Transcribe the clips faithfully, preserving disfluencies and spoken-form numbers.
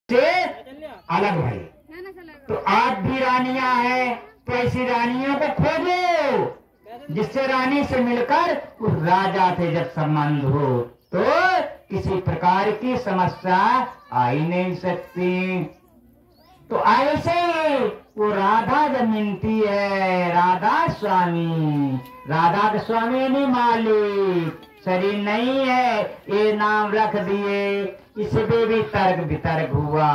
से अलग भाई। तो आप भी रानियां हैं, तो ऐसी रानियों को खोजो जिससे रानी से मिलकर उस राजा से जब संबंध हो तो किसी प्रकार की समस्या आ ही नहीं सकती। तो ऐसे वो राधा जब मिलती है, राधा स्वामी, राधा के स्वामी नहीं मालिक, शरीर नहीं है, ये नाम रख दिए। इसमें भी तर्क वितर्क हुआ।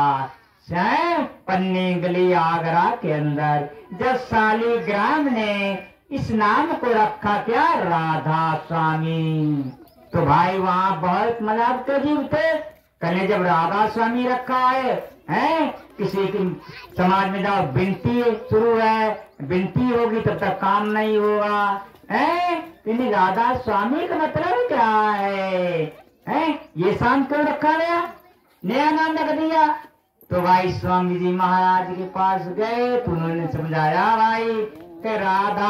पन्नी गली आगरा के अंदर जब शालिग्राम ने इस नाम को रखा क्या, राधा स्वामी, तो भाई वहाँ बहुत मजाक के जीव थे। कहने जब राधा स्वामी रखा है, हैं किसी की समाज में जाओ बिनती शुरू है, बिनती होगी तब तक काम नहीं होगा। हैं राधा स्वामी का मतलब क्या है, हैं ये शाम क्यों रखा गया, नया नाम रख दिया। तो भाई स्वामी जी महाराज के पास गए तो उन्होंने समझाया भाई कि राधा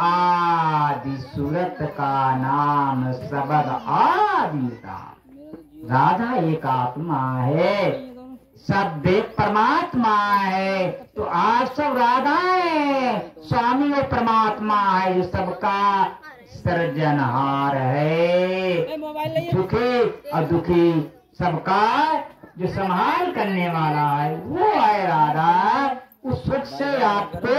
आदि सूरत का नाम सबद आदि नाम। राधा एक आत्मा है, सब एक परमात्मा है। तो आज सब राधा है, स्वामी वो परमात्मा है जो सबका सृजनहार है, सुखी और दुखी सबका जो संहार करने वाला है वो है राधा। उस सुख से आपको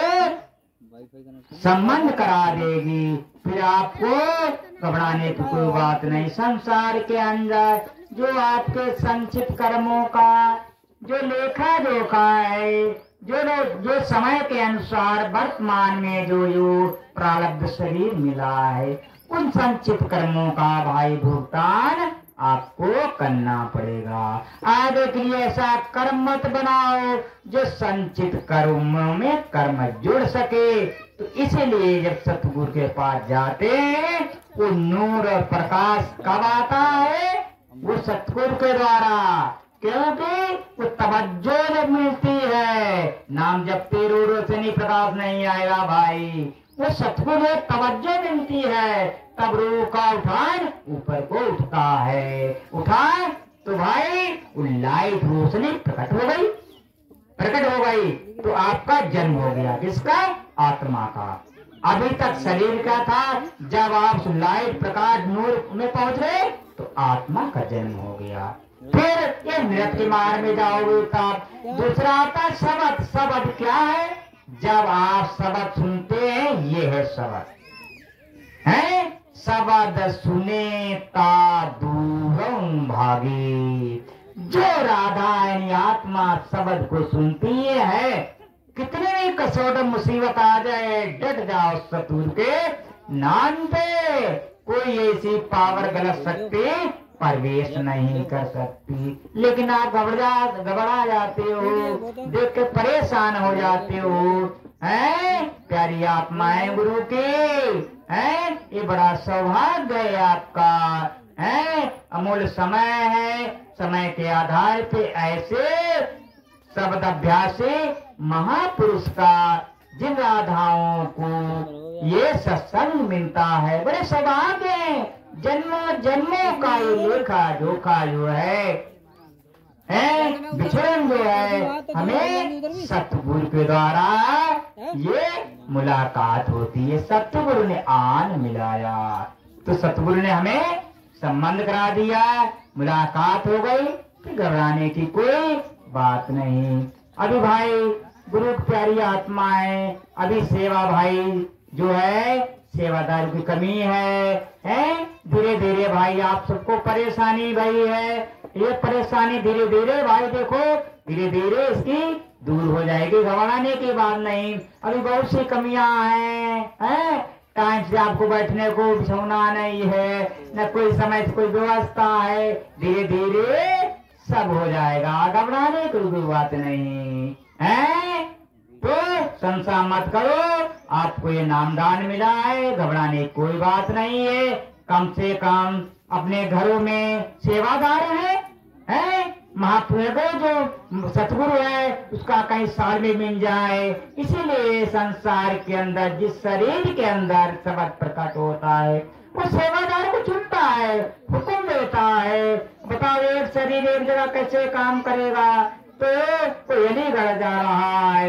संबंध करा देगी, फिर आपको घबराने की कोई बात नहीं। संसार के अंदर जो आपके संचित कर्मों का जो लेखा जोखा है, जो जो समय के अनुसार वर्तमान में जो जो प्रारब्ध शरीर मिला है, उन संचित कर्मों का भाई भुगतान आपको करना पड़ेगा। आगे के लिए ऐसा कर्म मत बनाओ जो संचित कर्मों में कर्म जुड़ सके। तो इसलिए जब सतगुरु के पास जाते हैं वो नूर और प्रकाश कब आता है, वो सतगुरु के द्वारा, क्योंकि वो तवज्जो जब मिलती है। नाम जब तेरो रोशनी प्रकाश नहीं आएगा भाई, वो सतगुरु तवज्जो मिलती है, तब रूह का उठान ऊपर को उठता है। उठाए तो भाई वो लाइट रोशनी प्रकट हो गई, प्रकट हो गई तो आपका जन्म हो गया। किसका, आत्मा का। अभी तक शरीर का था, जब आप लाइट प्रकाश नूर में पहुंच गए तो आत्मा का जन्म हो गया। फिर ये नृत्य के मार्ग में जाओगे तब दूसरा आता शब्द। शब्द क्या है, जब आप शब्द सुनते हैं, ये है शब्द है। शब्द सुने ता दूरम भागी। जो राधा यानी आत्मा शब्द को सुनती है, कितने भी कसौट मुसीबत आ जाए डट जाओ सतगुरु के नाम पे। कोई ऐसी पावर गलत शक्ति प्रवेश नहीं कर सकती। लेकिन आप घबरा घबरा जाते हो, देख के परेशान हो जाते हो। हैं प्यारी आत्माएं गुरु की, हैं ये बड़ा सौभाग्य है आपका, हैं अमूल्य समय है। समय के आधार पे ऐसे शब्द अभ्यासी महापुरुष का जिन राधाओं को ये सत्संग मिलता है, बड़े सौभाग्य है। जन्मों जन्मों का ये लेखा जोखा जो है, है विचरण जो है, हमें सतगुरु के द्वारा ये मुलाकात होती है। सतगुरु ने आन मिलाया, तो सतगुरु ने हमें संबंध करा दिया, मुलाकात हो गई, फिर घबराने की कोई बात नहीं। अभी भाई गुरु की प्यारी आत्माएं, अभी सेवा भाई जो है सेवादार की कमी है, हैं धीरे धीरे भाई आप सबको परेशानी भाई है। ये परेशानी धीरे धीरे भाई देखो धीरे धीरे इसकी दूर हो जाएगी, घबराने की बात नहीं। अभी बहुत सी कमियां हैं, हैं टाइम से आपको बैठने को बिछौना नहीं है, न कोई समय से कोई व्यवस्था है। धीरे धीरे सब हो जाएगा, घबराने की कोई बात नहीं है। तो संशय मत करो, आपको ये नामदान मिला है, घबराने की कोई बात नहीं है। कम से कम अपने घरों में सेवादार है, हैं महापुरुष जो सतगुरु है उसका कहीं साल में मिल जाए। इसीलिए संसार के अंदर जिस शरीर के अंदर शब्द प्रकट होता है वो सेवादार को चुनता है, हुक्म देता है। बताओ एक शरीर एक जगह कैसे काम करेगा, तो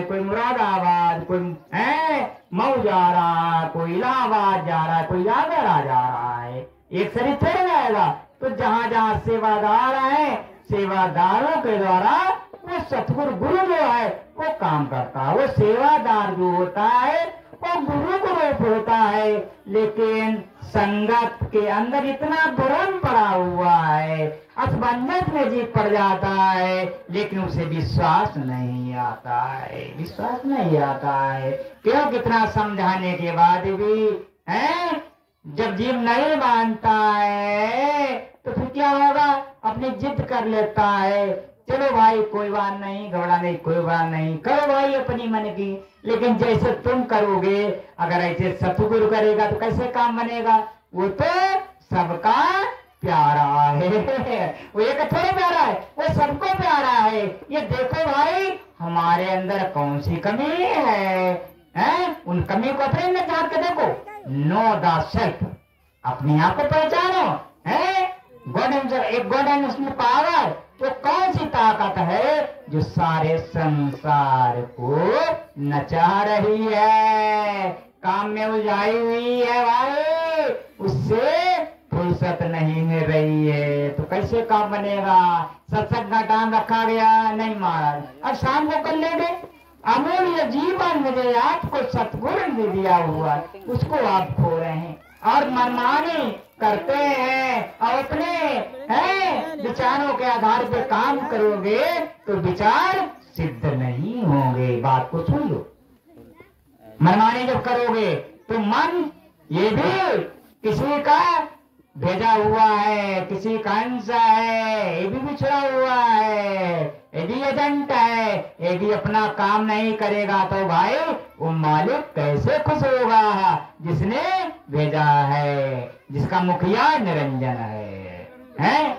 कोई मुरादाबाद, कोई है मऊ जा रहा है, कोई इलाहाबाद जा रहा है, कोई आगरा जा रहा है, एक शरीर चढ़ जाएगा। तो जहाँ जहाँ सेवादार है, सेवादारों के द्वारा वो सतगुरु गुरु जो है वो काम करता है। वो सेवादार जो होता है वो गुरु को रूप होता है, लेकिन संगत के अंदर इतना भ्रम पड़ा हुआ है, असमंजस में जीत पड़ जाता है, लेकिन उसे विश्वास नहीं आता है, विश्वास नहीं आता है। क्यों? कितना समझाने के बाद भी है, जब जीव नहीं मानता है तो फिर क्या होगा? अपनी जिद कर लेता है, चलो भाई कोई बात नहीं, घबराने कोई बात नहीं, करो भाई अपनी मन की। लेकिन जैसे तुम करोगे, अगर ऐसे सतगुरु करेगा तो कैसे काम बनेगा? वो तो सबका प्यारा है, वो एक थोड़ा प्यारा है, वो सबको प्यारा है। ये देखो भाई हमारे अंदर कौन सी कमी है, हैं? उन कमी को अपने अंदर झांक के देखो। नो द सेल्फ, अपने आप को पहचानो, है? गॉड हिमसेल्फ, एक गॉड एंड पावर, तो कौन सी ताकत है जो सारे संसार को नचा रही है, काम में उलझाई हुई है भाई, उससे फुर्सत नहीं मिल रही है, तो कैसे काम बनेगा? सत्संग का टाइम रखा गया, नहीं महाराज अब शाम को कर लेंगे। अमूल्य जीवन मुझे आपको सतगुरु ने दिया हुआ, उसको आप खो रहे हैं और मनमानी करते हैं और अपने हैं विचारों के आधार पर काम करोगे तो विचार सिद्ध नहीं होंगे। बात को सुन लो, मनमानी जब करोगे तो मन ये भी किसी का भेजा हुआ है, किसी का अंश है, ये भी बिछड़ा हुआ है, ये भी एजेंट है, ये भी अपना काम नहीं करेगा तो भाई वो मालिक कैसे खुश होगा जिसने भेजा है, जिसका मुखिया निरंजन है, हैं?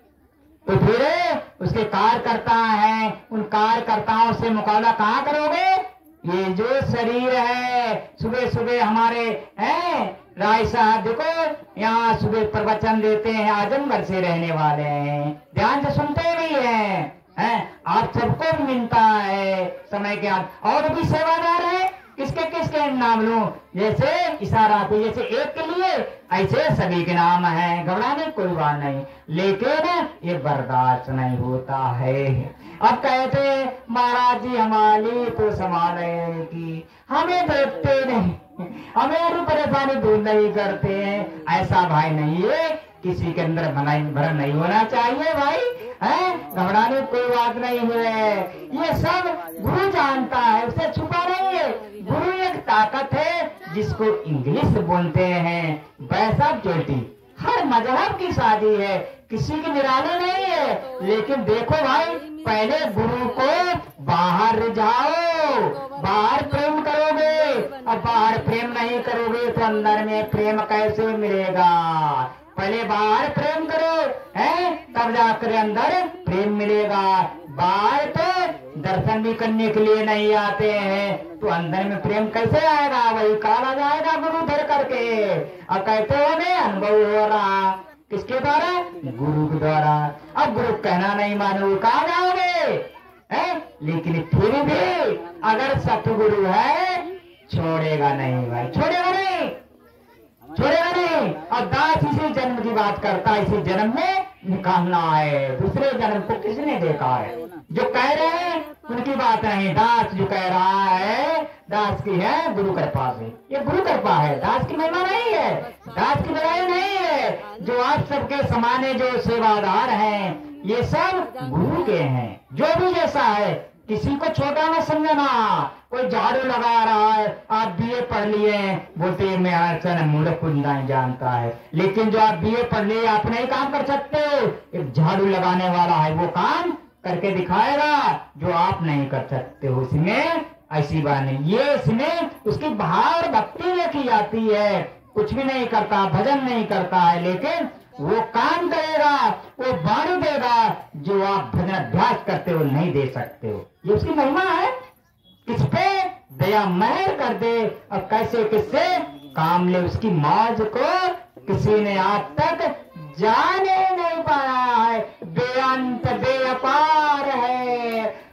तो फिर उसके कार्यकर्ता हैं, उन कार्यकर्ताओं से मुकाबला कहाँ करोगे? ये जो शरीर है, सुबह सुबह हमारे हैं राय साहब देखो यहाँ सुबह प्रवचन देते हैं, आजमगढ़ से रहने वाले हैं, ध्यान से सुनते भी हैं, हैं? आप सबको भी मिलता है समय के बाद, और भी सेवादार है, किसके किसके नाम लूं? जैसे इशारा पे, जैसे एक के लिए ऐसे सभी के नाम है, घबराने कोई बात नहीं, लेकिन ये बर्दाश्त नहीं होता है। अब कहते महाराज जी हमारी तो संभाले की, हमें देखते नहीं, हमें और परेशानी दूर नहीं करते हैं, ऐसा भाई नहीं है, किसी के अंदर भरम नहीं होना चाहिए भाई, है? घबराने कोई बात नहीं है, ये सब गुरु जानता है, उससे छुपा नहीं है। गुरु एक ताकत है जिसको इंग्लिश बोलते हैं वैसा चोटी, हर मजहब की शादी है, किसी की निराली नहीं है। लेकिन देखो भाई पहले गुरु को बाहर जाओ, बाहर प्रेम करोगे, अब बाहर प्रेम नहीं करोगे तो अंदर में प्रेम कैसे मिलेगा? पहले बाहर प्रेम करो, है? तब जाकर अंदर प्रेम मिलेगा। बाहर तो दर्शन भी करने के लिए नहीं आते हैं तो अंदर में प्रेम कैसे आएगा? वही काला जाएगा गुरु धर करके। अब कहते हो हमें अनुभव हो रहा, किसके द्वारा? गुरु के द्वारा। अब गुरु कहना नहीं मानो, कहाँ जाओगे? है? लेकिन फिर भी अगर सतगुरु है छोड़ेगा नहीं भाई, छोड़ेगा नहीं, छोड़ेगा नहीं। और दास इसी जन्म की बात करता है, इसी जन्म में निकालना है, दूसरे जन्म को किसने देखा है? जो कह रहे हैं उनकी बात नहीं, दास जो कह रहा है दास की है गुरु कृपा से, ये गुरु कृपा है, दास की महिमा नहीं है, दास की बड़ाई नहीं है। जो आप सबके समाने जो सेवादार हैं ये सब गुरु के हैं। जो भी जैसा है किसी को छोटा न समझना, कोई झाड़ू लगा रहा है, आप बीए पढ़ लिए बोलते मैं अड़चन मूर्ख कुछ नहीं जानता है, लेकिन जो आप बीए पढ़ लिए आप नहीं काम कर सकते हो, एक झाड़ू लगाने वाला है वो काम करके दिखाएगा जो आप नहीं कर सकते हो। इसमें ऐसी बात नहीं, ये इसमें उसकी भाव भक्ति देखी जाती है, कुछ भी नहीं करता, भजन नहीं करता है, लेकिन वो काम करेगा, वो वाणी देगा जो आप भजन अभ्यास करते हो नहीं दे सकते हो। ये उसकी महिमा है, किस पे दया मेहर कर दे और कैसे किससे काम ले, उसकी मौज को किसी ने आज तक जाने नहीं पाया है। बेअंत बेअपार है,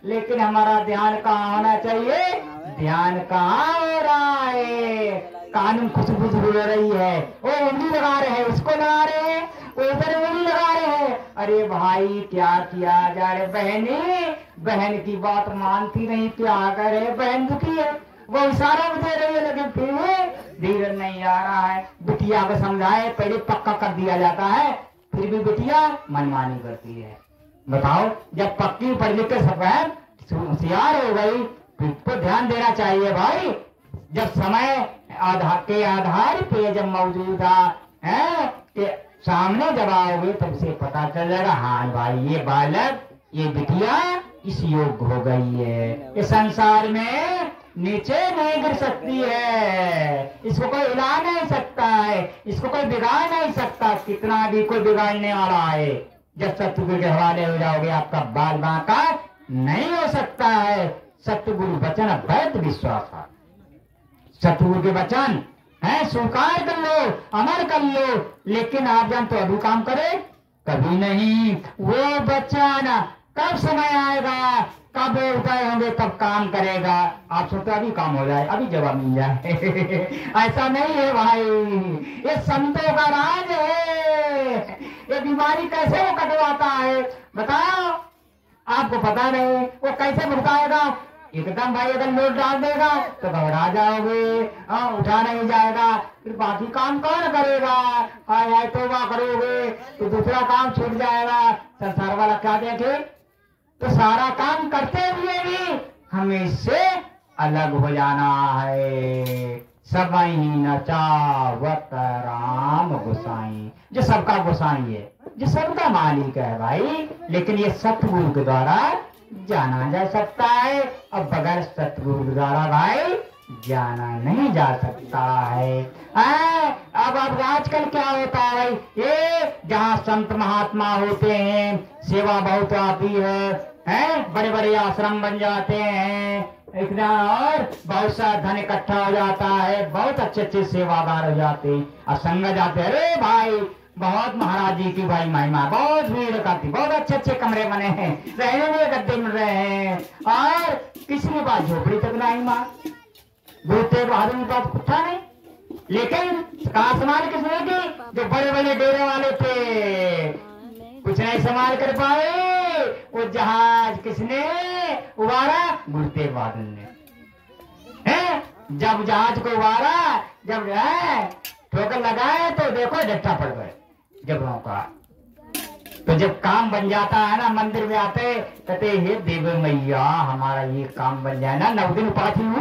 लेकिन हमारा ध्यान कहाँ होना चाहिए? ध्यान कहाँ हो रहा है? कानून खुशबू हो रही है, वो उंगली लगा रहे हैं, उसको लगा रहे हैं, उधर उंगली लगा रहे हैं। अरे भाई क्या किया जाए? बहनी बहन की बात मानती नहीं, क्या करे? बहन दुखी है, वो इशारा भी दे रही है लेकिन फिर भी धीरज नहीं आ रहा है। बिटिया को समझाए, पहले पक्का कर दिया जाता है, फिर भी बिटिया मनमानी करती है। बताओ, जब पक्की पढ़ लिख के सब होशियार हो गई फिर तो ध्यान देना चाहिए भाई। जब समय आधार के आधार पे जब मौजूदा है कि सामने जब आओगे तब से पता चल जाएगा, हाँ भाई ये बालक ये बिटिया इस योग्य हो गई है, इस संसार में नीचे नहीं गिर सकती है, इसको कोई हिला नहीं सकता है, इसको कोई बिगाड़ नहीं सकता। कितना भी कोई बिगाड़ने वाला है, जब सतगुरु के हवाले हो जाओगे आपका बाल बांका नहीं हो सकता है। सतगुरु वचन वैध विश्वास है, सतगुरु के वचन है स्वीकार कर लो, अमर कर लो। लेकिन आप जान तो अभी काम करे कभी नहीं। वो वचन कब समय आएगा, कब उपाय होंगे तब काम करेगा। आप सोचते अभी काम हो जाए, अभी जवाब मिल जाए ऐसा नहीं है भाई, ये संतों का राज है। ये बीमारी कैसे वो कटवाता है बताओ? आपको पता नहीं वो कैसे भुगताएगा। एकदम भाई अगर लोड डाल देगा तो घबरा जाओगे, आ, उठा नहीं जाएगा, फिर बाकी काम कौन करेगा? हाय हाय तौबा करोगे तो दूसरा काम छूट जाएगा। संसार वाला क्या देखे? तो सारा काम करते हुए भी हमें इससे अलग हो जाना है। सबई नचावत राम गोसाई, जो सबका गोसाई है, जो सबका मालिक है भाई। लेकिन ये सतगुरु के द्वारा जाना जा सकता है, अब बगैर सतगुरु के द्वारा भाई जाना नहीं जा सकता है। आ, अब अब आजकल क्या होता है भाई, ये जहाँ संत महात्मा होते हैं सेवा बहुत आती है, हैं बड़े बड़े आश्रम बन जाते हैं इतना, और बहुत सा धन इकट्ठा हो जाता है, बहुत अच्छे अच्छे सेवादार हो जाते हैं और संग जाते हैं। अरे भाई बहुत महाराज जी की भाई महिमा, बहुत भीड़ करती, बहुत अच्छे अच्छे कमरे बने हैं, रहने में गद्दे मिल रहे हैं, और किसी के पास झोपड़ी तक नहीं मां, गुरु तेग बहादुर के पास कुछ नहीं। लेकिन कहा संभाल किसने की? जो बड़े बड़े डेरे वाले थे कुछ नहीं संभाल कर पाए। वो जहाज किसने उबारा? गुरु तेग बहादुर ने। है जब जहाज को उबारा, जब ठोकर लगाए तो देखो डट्टा पड़ गए जब का। तो जब काम बन जाता है ना, मंदिर में आते कहते हे देव मैया हमारा ये काम बन जाए ना, नौ दिन उपाधि हूँ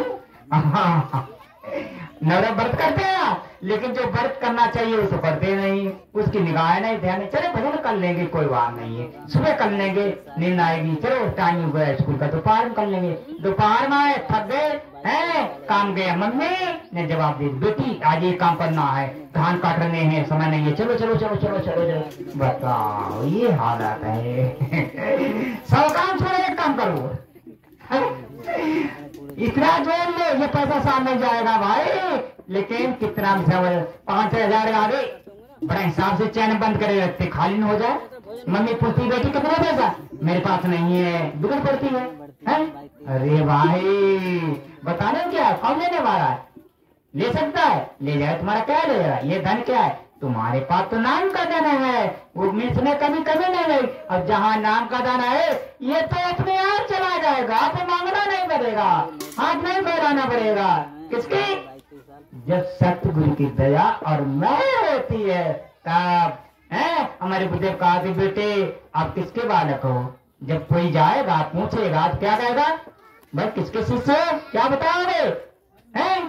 नवरा व्रत करते हैं, लेकिन जो व्रत करना चाहिए उसको करते नहीं, उसकी निगाहें नहीं ध्यान नहीं। चलो भजन कर लेंगे कोई बात नहीं है, सुबह कर लेंगे नींद आएगी, चलो टाइम हो गया स्कूल का, दोपहर में कर लेंगे। दोपहर में आए थक गए हैं, काम गया, मम्मी ने जवाब दे बेटी आज ये काम करना है, धान काट रहे हैं, समय नहीं है, चलो चलो चलो चलो चलो चलो। बताओ ये हालत है सौ काम छोड़ एक काम करो इतना जोड़ ले, ये पैसा सामने जाएगा भाई। लेकिन कितना पांच हजार आगे बड़ा हिसाब से चैन बंद करे रखते, खाली न हो जाए। मम्मी पूछती बेटी कितना पैसा? मेरे पास नहीं है, बिगड़ पड़ती है, है? अरे भाई बताने क्या कौन लेने वाला है? ले सकता है, ले जाए, तुम्हारा क्या ले रहा है? ये धन क्या है? तुम्हारे पास तो नाम का दाना है, वो इसमें कभी कभी नहीं गई। अब जहाँ नाम का दाना है ये तो अपने आप चला जाएगा, आपको मांगना नहीं पड़ेगा, हाथ नहीं फैलाना पड़ेगा। किसकी? जब सतगुरु की दया और मेहर होती है तब। है हमारे बुजुर्ग कहा कि बेटे आप किसके बालक हो? जब कोई जाएगा पूछेगा तो क्या कहेगा? भाई किसके शिष्य हो, क्या बताओगे? हैं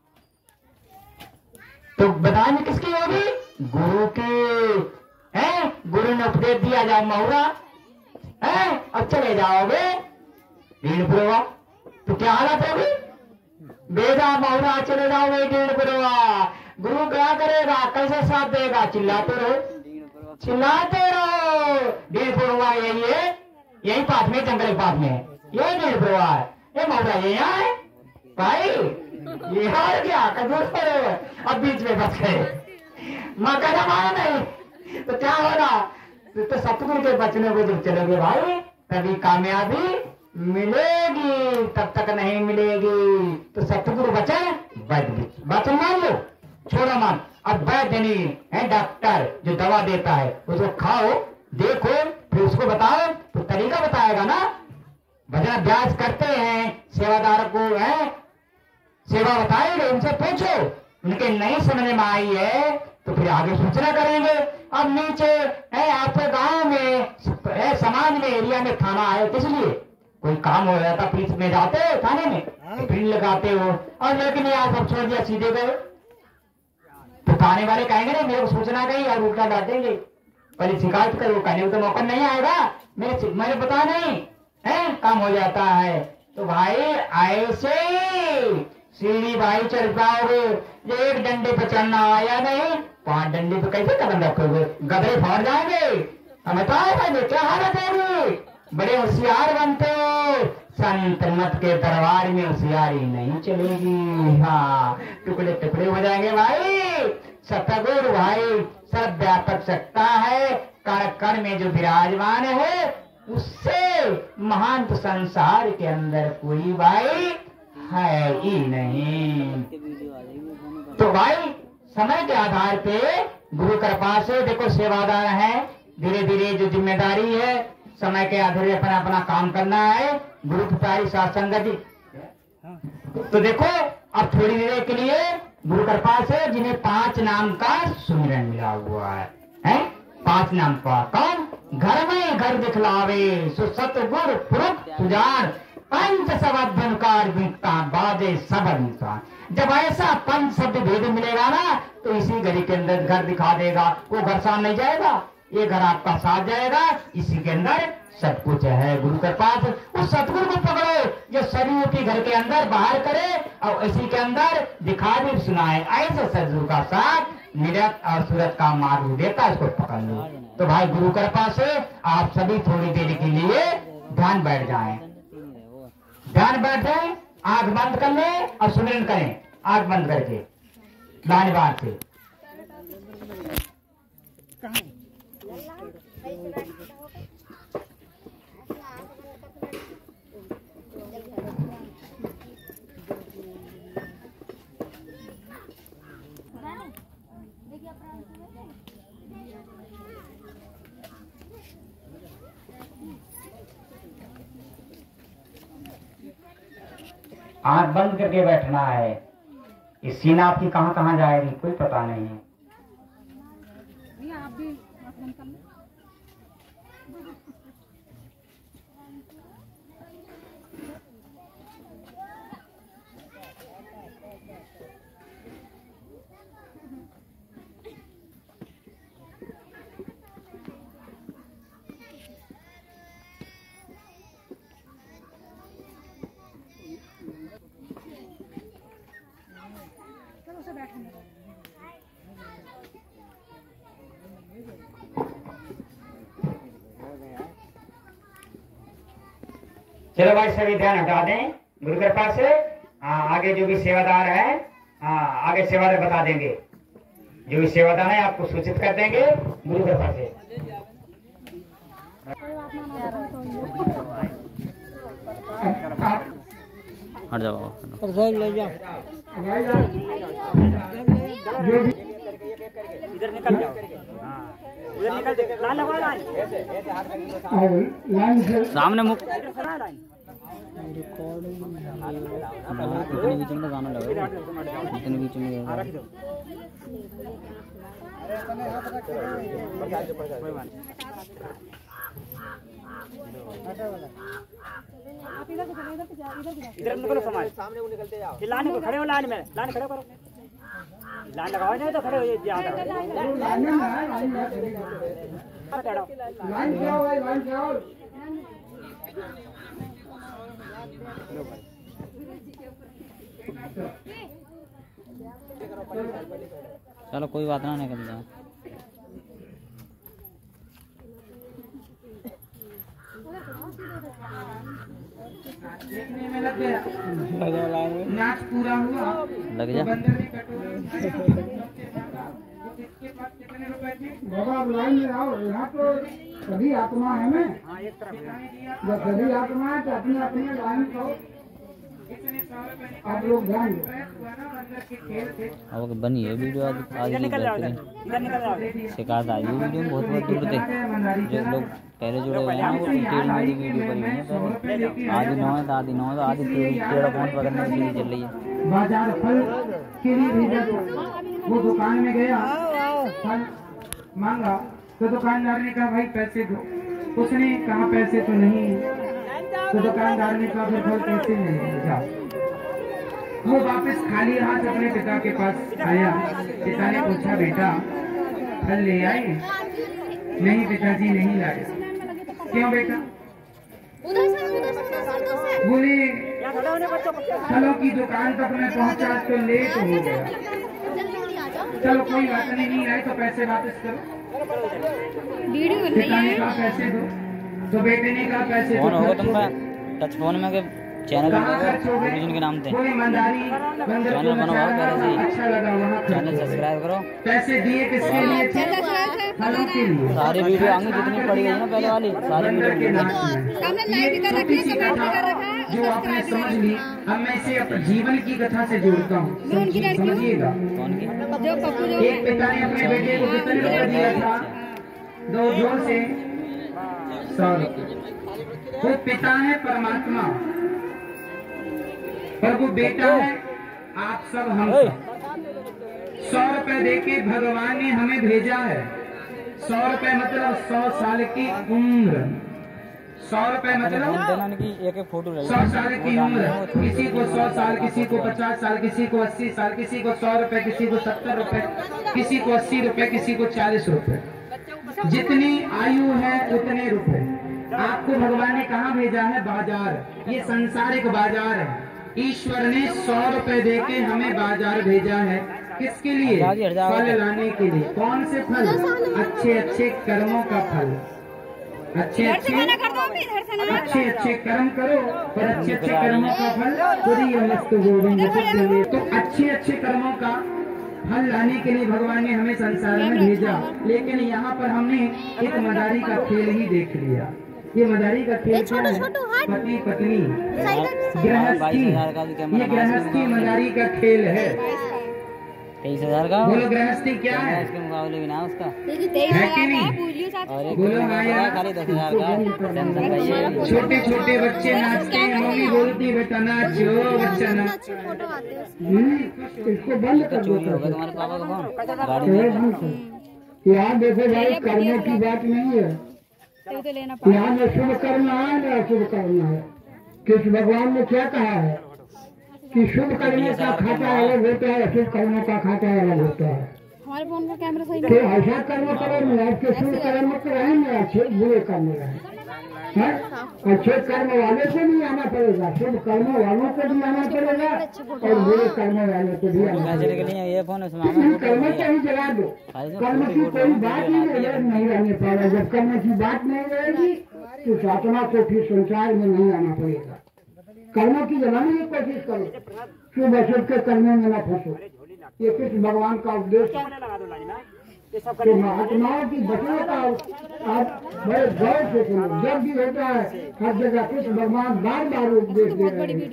तो बताने किसकी होगी? गुरु की। हैं गुरु ने उपदेश दिया जाए महुरा, हैं अब चले जाओगे डेढ़ पुरवा तो क्या हालत होगी? बेदा महुरा चले जाओगे डेढ़ पुरवा, गुरु क्या करेगा? कैसे साथ देगा? चिल्लाते रहो चिल्लाते रहो। डेढ़ पुरवा यही है, यही पास में जंगल पास में है, यही डेढ़ पुरवा है, ये महुरा ये यहाँ है भाई। ये हार गया कदूर पर, अब बीच में बच गए, माँ का जमाना नहीं तो क्या होगा? तो सतगुरु के बचने को जब चलोगे भाई तभी कामयाबी मिलेगी, तब तक नहीं मिलेगी। तो सतगुरु वचन वैद्य वचन मान लो, छोड़ो मान। अब वैद्य नहीं है डॉक्टर जो दवा देता है, उसको खाओ, देखो, फिर उसको बताओ, तो तरीका बताएगा ना। भजन अभ्यास करते हैं, सेवादार को है सेवा बताएंगे, उनसे पूछो, उनके नहीं समझ में आई है तो फिर आगे सूचना करेंगे। अब नीचे है आपके गांव में है, समाज में, एरिया में थाना है, किस लिए? कोई काम हो जाता, पुलिस में जाते हो थाने में, प्रिंट लगाते हो, और लेकिन यहाँ सब छोड़ दिया, सीधे गए, तो थाने वाले कहेंगे नहीं मेरे को सूचना गई और उल्टा डाल देंगे, पहले शिकायत करो, कहने को तो मौका नहीं आएगा, मेरे मैंने पता नहीं है, काम हो जाता है। तो भाई ऐसे सीढ़ी भाई चढ़ पाओगे, एक डंडे पे चढ़ना आया नहीं, पांच डंडे पे कैसे कदम रखोगे? गधे फाड़ जाएंगे। हमें तो आए क्या हालत है, बड़े होशियार बनते हो, संत मत के दरबार में होशियारी नहीं चलेगी। हाँ, टुकड़े टुकड़े हो जाएंगे भाई। सतगुरु भाई सर्व व्यापक सत्ता है, कण कण में जो विराजमान है, उससे महान तो संसार के अंदर कोई भाई है ही नहीं। तो भाई समय के आधार पे गुरु कृपा से देखो सेवादार है, धीरे धीरे जो जिम्मेदारी है समय के आधार पर अपना अपना काम करना है, गुरु पितारी सत्संगति। तो देखो अब थोड़ी देर के लिए गुरु कृपा से जिन्हें पांच नाम का सुमिरन मिला हुआ है, है? पांच नाम का कौन? घर में घर दिखलावे सो सतगुरु पुरुष सुजान, पंच शब्द बनकार बीतता बाजे सब इंसान। जब ऐसा पंच शब्द भेद मिलेगा ना, तो इसी घड़ी के अंदर घर दिखा देगा। वो घर साथ नहीं जाएगा, ये घर आपका साथ जाएगा, इसी के अंदर सब कुछ है। गुरु के पास उस सतगुरु को पकड़ो जो शरीर के घर के अंदर बाहर करे और इसी के अंदर दिखा भी सुनाए। ऐसे सतगुरु का साथ निरत और सूरत का मार्ग देता, इसको पकड़ लो। तो भाई गुरु कृपा से आप सभी थोड़ी देर के लिए ध्यान बैठ जाएं, ध्यान बैठे, आंख बंद कर ले और सुमिरन करें, आंख बंद करके दाहिनी बार से। आंख बंद करके बैठना है। इस सीना आपकी कहां कहां जाएगी कोई पता नहीं है। आप भी चलो भाई सभी ध्यान हटा दें गुरु कृपा से। हाँ, आगे जो भी सेवादार है, हाँ आगे सेवादार बता देंगे, जो भी सेवादार है आपको सूचित कर देंगे गुरु कृपा से। हट जाओ, इधर निकल जाओ, उधर निकल दे, लाइन लगा लाइन, सामने मुख रिकॉर्डिंग इतने बीच में गाना लगा, इतने बीच में इधर निकलो, समाज सामने वो निकलते जाओ, लाइन में खड़े हो, लाइन में लाइन खड़े करो, लाइन लगाओ नहीं तो खड़े हो यहाँ लाइन जाओ भाई, लाइन जाओ। चलो कोई बात ना, निकल जाए। देखने में लग गया, नाच पूरा हुआ, लग जा। बाबा आप लाइन में आओ, यहाँ तो सभी आत्मा है ना, जब सभी आत्मा है तो अपने अपने लाइन को आप लोग ध्यान दो। अब बनी है वीडियो आज आज निकल जाओ इधर निकल जाओ। शिकायत आई है वीडियो में बहुत बहुत दूर थे जो लोग पहले जुड़े हुए हैं वो टेढ़ी मेढ़ी वीडियो पर है पहले आधी नौ है तो आधी नौ है तो आधी टेढ़ा फोन पकड़ने की चल रही है। बाजार फल के लिए भेजा तो वो दुकान में गया, फल मांगा तो दुकानदार ने कहा भाई पैसे दो। उसने कहा पैसे तो नहीं है, तो दुकानदार ने कहा फिर फल कैसे नहीं जाओ। वो वापस खाली हाथ अपने पिता के पास आया। पिता ने पूछा बेटा फल ले आए? नहीं पिताजी नहीं लाए। क्यों बेटा? बोले फलों की दुकान तक मैं पहुंचा तो लेट हो गया। चलो कोई बात नहीं आए तो पैसे वापस करो। पिता ने कहा पैसे दो, तो बेटे ने कहा पैसे फोन होगा दो। तुमका टच फोन में के चैनल टेलीविजन के नाम थे चैनल बनवाओ पहले से अच्छा लगा वहाँ चैनल सब्सक्राइब करो। पैसे दिए किसके लिए थे? फलों के लिए। सारी वीडियो आएंगी जितनी पड़ी गई है ना पहले वाली सारी बंदर के वीडियो नाच में। ये छोटी सी कथा जो आपने समझ ली, अब मैं इसे अपने जीवन की कथा से जोड़ता हूँ, समझिएगा। कौन की एक पिता ने अपने बेटे को कितने रुपए दिया था? दो जोर से सौ रुपए। वो पिता है परमात्मा और वो बेटा है आप सब हम सब। सौ रुपए देके भगवान ने हमें भेजा है। सौ रुपए मतलब सौ साल की उम्र। सौ रुपए मतलब की एक एक फोटो ले सौ साल की उम्र। किसी को सौ साल, किसी को पचास साल, किसी को अस्सी साल, किसी को सौ रुपए, किसी को सत्तर रुपए, किसी को अस्सी रुपए, किसी को चालीस रुपए। जितनी आयु है उतने रुपए। आपको भगवान ने कहाँ भेजा है? बाजार। ये संसारिक बाजार है। ईश्वर ने सौ रुपए देके हमें बाजार भेजा है। किसके लिए? फल लाने के लिए। कौन से फल? अच्छे अच्छे कर्मों का फल। अच्छे अच्छे अच्छे अच्छे कर्म करो और अच्छे अच्छे कर्मों का फल पूरी मस्त गोविंद। तो अच्छे अच्छे कर्मों का फल लाने के लिए भगवान ने हमें संसार में भेजा। लेकिन यहाँ पर हमने एक मदारी का खेल ही देख लिया। ये मदारी का खेल क्या है? पति पत्नी गृहस्थी। ये गृहस्थी मदारी का खेल है। तेईस हजार का बोलो गृहस्थी क्या है? इसके मुकाबले भी ना उसका है कि नहीं? और एक बोलो हाँ यार। खाली दस हजार का टेंशन का ये छोटे छोटे बच्चे नाचते हैं, मम्मी बोलती बेटा नाचो बच्चा नाच। इसको बंद कर दो। चोरी होगा तुम्हारे पापा का फोन गाड़ी में यहाँ देखो भाई, कर्मों की बात नहीं है। यहाँ में शुभ करना है ना अशुभ करना है। किस भगवान ने क्या कहा है कि शुभ करने का खाता अलग होता है, अशुभ करने का खाता अलग होता है। हमारे फोन का कैमरा सही तो ऐसा कर्म करेंगे आपके शुभ कर्म रहेंगे, अच्छे बुरे कर्म रहेंगे। अच्छे कर्म वाले को भी आना पड़ेगा, शुभ कर्म वालों को भी आना पड़ेगा और बुरे कर्म वालों को भी आना पैसे के लिए ये फोन इसमें कर्म को ही जला दो। कर्म की कोई बात ही नहीं रहने पाएगा। जब कर्म की बात नहीं रहेगी तो साधना को फिर संसार में नहीं आना पड़ेगा। कर्मों की जलाने की कोशिश करो, शुभ अशुभ के कर्मों में न फंसो। ये कृष्ण भगवान का उपदेश तो महात्माओं की बचने का आप बड़े गौर से सुनो। जब भी होता है हर जगह कृष्ण भगवान बार बार उपदेश दे रहे हैं।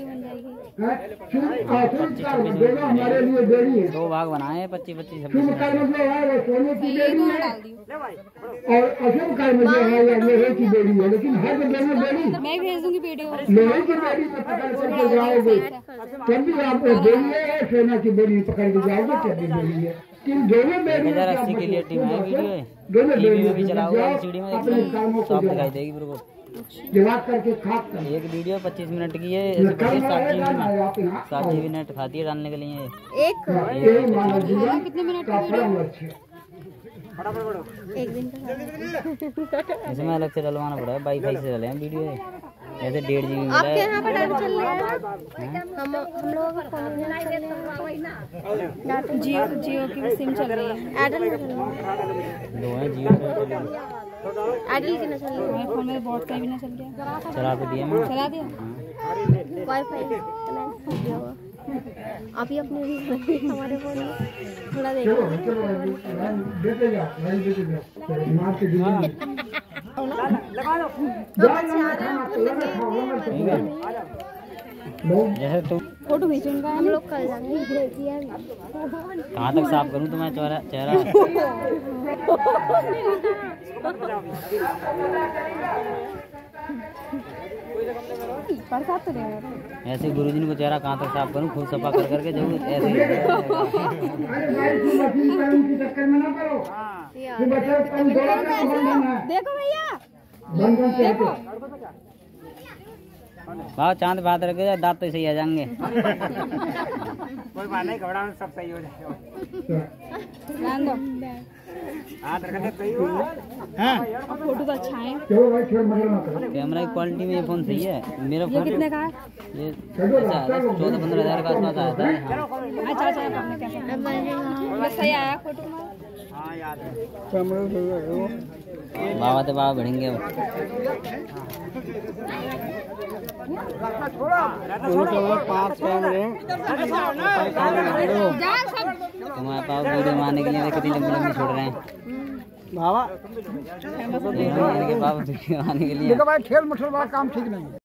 दोनों हमारे लिए बेड़ी है। दो भाग बनाए पच्चीस पच्चीस शुभ कर्म जो है वो सोने की बेड़ी है और अशुभ कर्म जो है वो लोहे की बेड़ी है। लेकिन हर दोनों बेड़ी मैं भेज दूंगी वीडियो। लोहे की बेड़ी में पकड़ करके जाओगे तब भी आपको बेड़ी है, सोना की बेड़ी पकड़ के जाओगे तब भी बेड़ी है। इन दोनों बेड़ी हजार अस्सी की लिए टीम है वीडियो है दोनों टीवी में भी बेड़ी चलाओगे एलसीडी में अपने कामों को सब दिखाई देगी बिल्कुल। जवाब करके खाक कर एक वीडियो पच्चीस मिनट की है पच्चीस सात जीबी में सात जीबी नेट खाती है डालने के लिए एक यही मानव जीवन कितने मिनट का परम लक्ष्य है। एक दिन का इसमें अलग से डलवाना पड़ा है, वाईफाई से डले हैं वीडियो है ऐसे डेढ़ जीबी मिला आपके है। यहाँ पर डाटा चल रहा है? हम हम लोगों का फोन जियो जियो की सिम चल रही है, एयरटेल की चल रही है। दो है जियो एयरटेल की ना चल रही है। हमारे फोन में बहुत का भी ना चल गया। चला तो दिया मैं चला दिया। वाईफाई कनेक्ट हो गया होगा। आप ही अपने भी हमारे फोन में थोड़ा देखो। लगा दो। जैसे तुम फोटो खींचूंगा हम लोग कल जाएंगे। कहाँ तक साफ करूँ तुम्हारा चेहरा चेहरा बरसात तो नहीं होगा। ऐसे गुरुजी को चेहरा कहाँ तक साफ करूँ, खुद सफा कर करके जरूर ऐसे ही देखो भैया देखो वाह चांद बात रखे जाए दांत तो सही आ जाएंगे। कोई बात नहीं, घबराओ सब सही हो जाएगा। हाथ रखने सही हो। फोटो तो अच्छा है। कैमरा की क्वालिटी में ये फोन सही है। मेरा फोन कितने का है? ये चौदह पंद्रह हजार का आसपास आता है। अच्छा अच्छा सही आया फोटो में। हाँ याद है। बाबा तो बाबा बढ़ेंगे अब। तुम्हारे पास वीडियो मारने के लिए कितनी लंबी लंबी छोड़ रहे हैं बाबा। बाबा वीडियो मारने के लिए भाई खेल मठल वाला काम ठीक नहीं है।